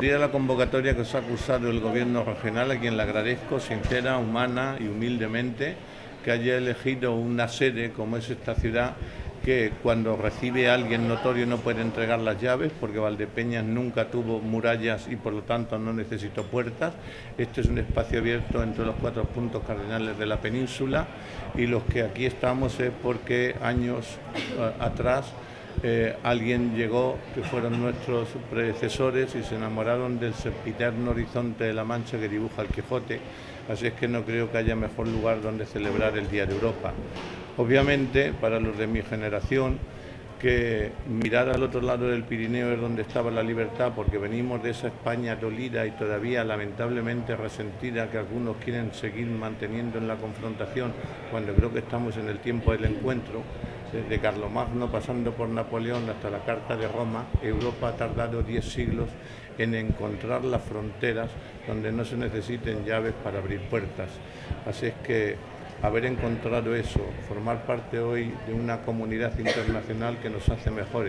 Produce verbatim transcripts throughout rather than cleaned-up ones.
a la convocatoria que os ha acusado el Gobierno regional, a quien le agradezco sincera, humana y humildemente que haya elegido una sede como es esta ciudad, que cuando recibe a alguien notorio no puede entregar las llaves, porque Valdepeñas nunca tuvo murallas y por lo tanto no necesitó puertas. Este es un espacio abierto entre los cuatro puntos cardinales de la península, y los que aquí estamos es porque años uh, atrás eh, alguien llegó, que fueron nuestros predecesores, y se enamoraron del sempiterno horizonte de la Mancha que dibuja el Quijote. Así es que no creo que haya mejor lugar donde celebrar el Día de Europa. Obviamente, para los de mi generación, que mirar al otro lado del Pirineo es donde estaba la libertad, porque venimos de esa España dolida y todavía lamentablemente resentida, que algunos quieren seguir manteniendo en la confrontación, cuando creo que estamos en el tiempo del encuentro. Desde Carlomagno, pasando por Napoleón hasta la Carta de Roma, Europa ha tardado diez siglos en encontrar las fronteras donde no se necesiten llaves para abrir puertas. Así es que haber encontrado eso, formar parte hoy de una comunidad internacional que nos hace mejores,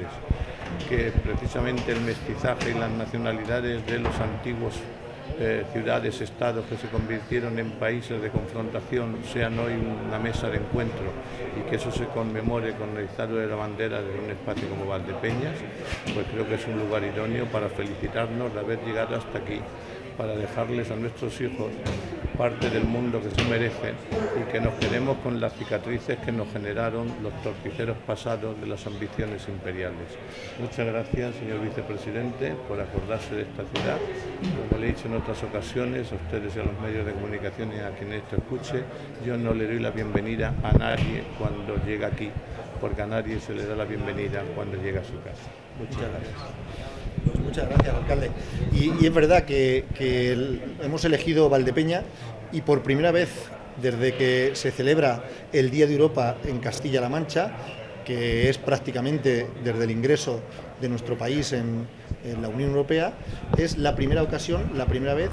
que precisamente el mestizaje y las nacionalidades de los antiguos eh, ciudades, estados que se convirtieron en países de confrontación sean hoy una mesa de encuentro, y que eso se conmemore con el izado de la bandera de un espacio como Valdepeñas, pues creo que es un lugar idóneo para felicitarnos de haber llegado hasta aquí, para dejarles a nuestros hijos parte del mundo que se merecen, y que nos quedemos con las cicatrices que nos generaron los torticeros pasados de las ambiciones imperiales. Muchas gracias, señor vicepresidente, por acordarse de esta ciudad. Como le he dicho en otras ocasiones, a ustedes y a los medios de comunicación y a quien esto escuche, yo no le doy la bienvenida a nadie cuando llega aquí, porque a nadie se le da la bienvenida cuando llega a su casa. Muchas gracias. Pues muchas gracias, alcalde. Y, y es verdad que, que el, hemos elegido Valdepeña, y por primera vez desde que se celebra el Día de Europa en Castilla-La Mancha, que es prácticamente desde el ingreso de nuestro país en, en la Unión Europea, es la primera ocasión, la primera vez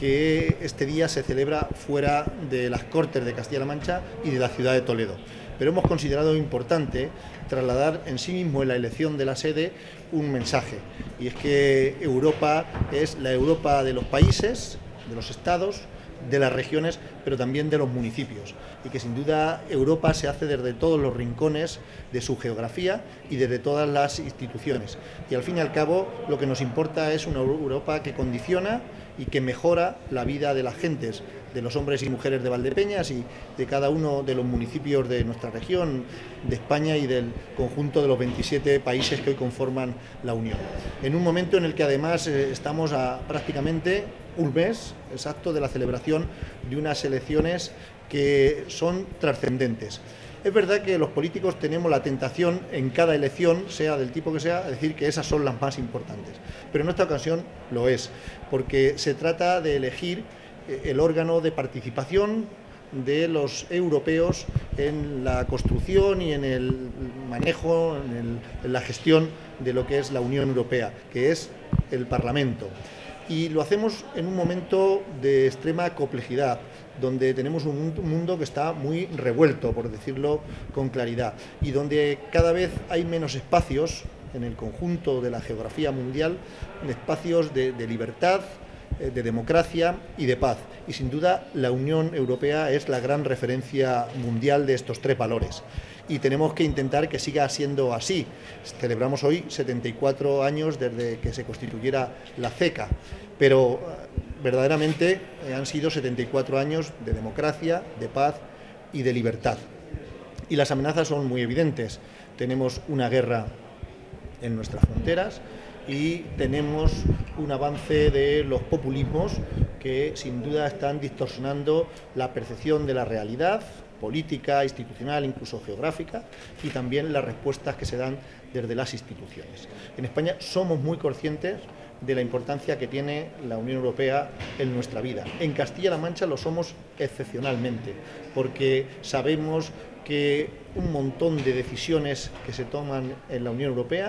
que este día se celebra fuera de las Cortes de Castilla-La Mancha y de la ciudad de Toledo. Pero hemos considerado importante trasladar en sí mismo en la elección de la sede un mensaje, y es que Europa es la Europa de los países, de los estados, de las regiones, pero también de los municipios, y que sin duda Europa se hace desde todos los rincones de su geografía y desde todas las instituciones, y al fin y al cabo lo que nos importa es una Europa que condiciona y que mejora la vida de las gentes, de los hombres y mujeres de Valdepeñas y de cada uno de los municipios de nuestra región, de España y del conjunto de los veintisiete países que hoy conforman la Unión. En un momento en el que además eh, estamos a prácticamente un mes exacto de la celebración de unas elecciones que son trascendentes. Es verdad que los políticos tenemos la tentación en cada elección, sea del tipo que sea, de decir que esas son las más importantes, pero en esta ocasión lo es, porque se trata de elegir el órgano de participación de los europeos en la construcción y en el manejo, en, el, en la gestión de lo que es la Unión Europea, que es el Parlamento. Y lo hacemos en un momento de extrema complejidad, donde tenemos un mundo que está muy revuelto, por decirlo con claridad, y donde cada vez hay menos espacios en el conjunto de la geografía mundial, espacios de, de libertad, de democracia y de paz. Y sin duda la Unión Europea es la gran referencia mundial de estos tres valores. Y tenemos que intentar que siga siendo así. Celebramos hoy setenta y cuatro años desde que se constituyera la CECA, pero verdaderamente han sido setenta y cuatro años de democracia, de paz y de libertad. Y las amenazas son muy evidentes. Tenemos una guerra en nuestras fronteras y tenemos un avance de los populismos que sin duda están distorsionando la percepción de la realidad política, institucional, incluso geográfica, y también las respuestas que se dan desde las instituciones. En España somos muy conscientes de la importancia que tiene la Unión Europea en nuestra vida. En Castilla-La Mancha lo somos excepcionalmente, porque sabemos que un montón de decisiones que se toman en la Unión Europea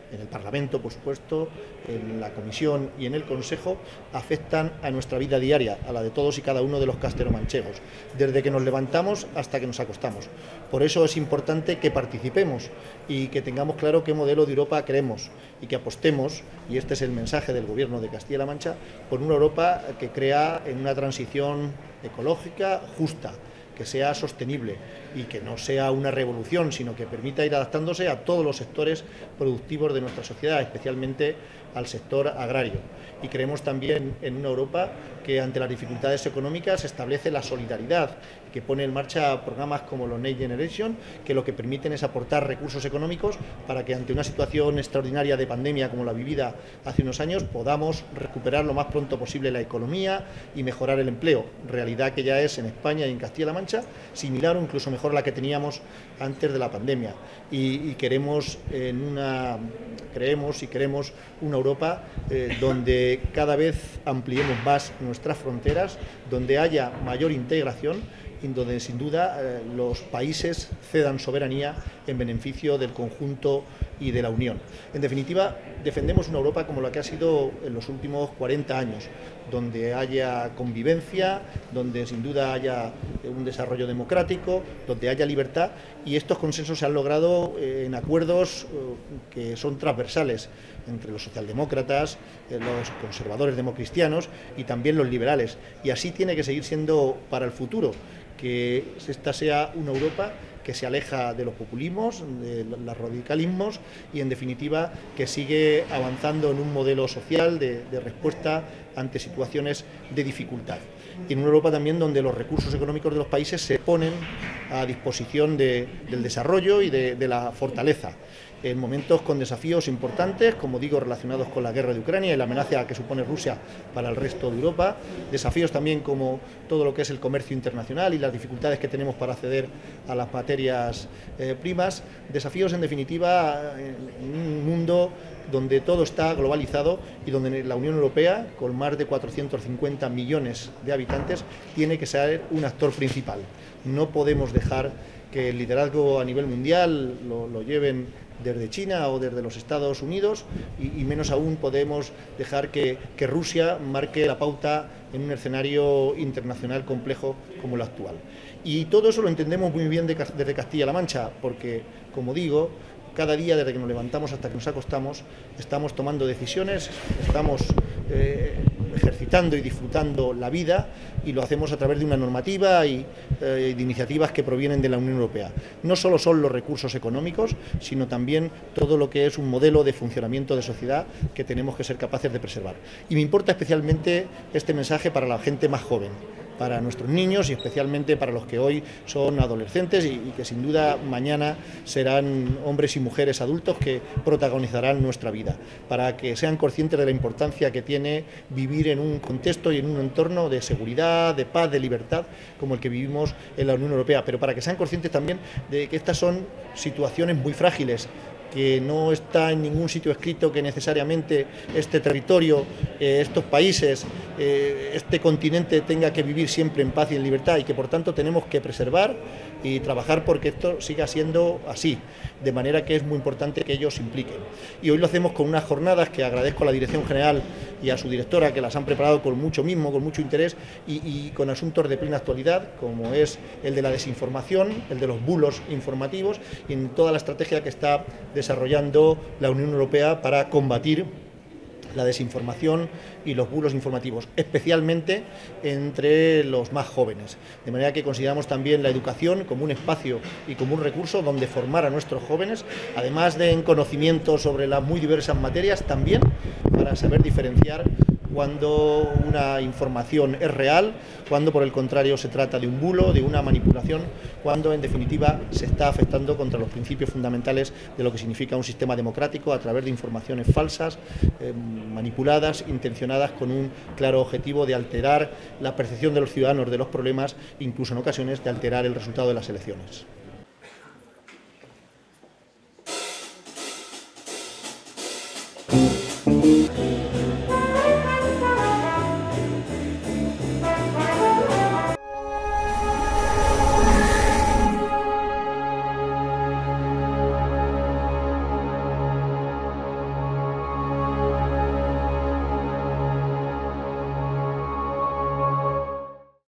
en el Parlamento, por supuesto, en la Comisión y en el Consejo, afectan a nuestra vida diaria, a la de todos y cada uno de los casteromanchegos, desde que nos levantamos hasta que nos acostamos. Por eso es importante que participemos y que tengamos claro qué modelo de Europa queremos y que apostemos, y este es el mensaje del Gobierno de Castilla-La Mancha, por una Europa que crea en una transición ecológica justa, que sea sostenible y que no sea una revolución, sino que permita ir adaptándose a todos los sectores productivos de nuestra sociedad, especialmente al sector agrario. Y creemos también en una Europa que ante las dificultades económicas establece la solidaridad, que pone en marcha programas como los Next Generation, que lo que permiten es aportar recursos económicos para que ante una situación extraordinaria de pandemia como la vivida hace unos años podamos recuperar lo más pronto posible la economía y mejorar el empleo, realidad que ya es en España y en Castilla-La Mancha similar o incluso mejor a la que teníamos antes de la pandemia. Y, y queremos en una creemos y queremos una Europa eh, donde cada vez ampliemos más nuestras fronteras, donde haya mayor integración y donde sin duda eh, los países cedan soberanía en beneficio del conjunto y de la Unión. En definitiva, defendemos una Europa como la que ha sido en los últimos cuarenta años, donde haya convivencia, donde sin duda haya un desarrollo democrático, donde haya libertad, y estos consensos se han logrado eh, en acuerdos eh, que son transversales entre los socialdemócratas, eh, los conservadores democristianos y también los liberales, y así tiene que seguir siendo para el futuro, que esta sea una Europa que se aleja de los populismos, de los radicalismos y, en definitiva, que sigue avanzando en un modelo social de, de respuesta ante situaciones de dificultad. Y en una Europa también donde los recursos económicos de los países se ponen a disposición de, del desarrollo y de, de la fortaleza, en momentos con desafíos importantes, como digo, relacionados con la guerra de Ucrania y la amenaza que supone Rusia para el resto de Europa, desafíos también como todo lo que es el comercio internacional y las dificultades que tenemos para acceder a las materias eh, primas, desafíos en definitiva en un mundo donde todo está globalizado y donde la Unión Europea, con más de cuatrocientos cincuenta millones de habitantes, tiene que ser un actor principal. No podemos dejar que el liderazgo a nivel mundial lo, lo lleven desde China o desde los Estados Unidos y, y menos aún podemos dejar que, que Rusia marque la pauta en un escenario internacional complejo como el actual. Y todo eso lo entendemos muy bien de, desde Castilla-La Mancha, porque, como digo, cada día desde que nos levantamos hasta que nos acostamos estamos tomando decisiones, estamos eh, ejercitando y disfrutando la vida y lo hacemos a través de una normativa y eh, de iniciativas que provienen de la Unión Europea. No solo son los recursos económicos, sino también todo lo que es un modelo de funcionamiento de sociedad que tenemos que ser capaces de preservar. Y me importa especialmente este mensaje para la gente más joven, para nuestros niños y especialmente para los que hoy son adolescentes y, y que sin duda mañana serán hombres y mujeres adultos que protagonizarán nuestra vida, para que sean conscientes de la importancia que tiene vivir en un contexto y en un entorno de seguridad, de paz, de libertad, como el que vivimos en la Unión Europea, pero para que sean conscientes también de que estas son situaciones muy frágiles, que no está en ningún sitio escrito que necesariamente este territorio, eh, estos países, eh, este continente tenga que vivir siempre en paz y en libertad y que por tanto tenemos que preservar y trabajar porque esto siga siendo así, de manera que es muy importante que ellos se impliquen. Y hoy lo hacemos con unas jornadas que agradezco a la Dirección General y a su directora que las han preparado con mucho mimo, con mucho interés y, y con asuntos de plena actualidad, como es el de la desinformación, el de los bulos informativos y en toda la estrategia que está desarrollando la Unión Europea para combatir la desinformación y los bulos informativos, especialmente entre los más jóvenes. De manera que consideramos también la educación como un espacio y como un recurso donde formar a nuestros jóvenes, además de en conocimiento sobre las muy diversas materias, también para saber diferenciar cuando una información es real, cuando por el contrario se trata de un bulo, de una manipulación, cuando en definitiva se está afectando contra los principios fundamentales de lo que significa un sistema democrático a través de informaciones falsas, eh, manipuladas, intencionadas con un claro objetivo de alterar la percepción de los ciudadanos de los problemas, incluso en ocasiones de alterar el resultado de las elecciones.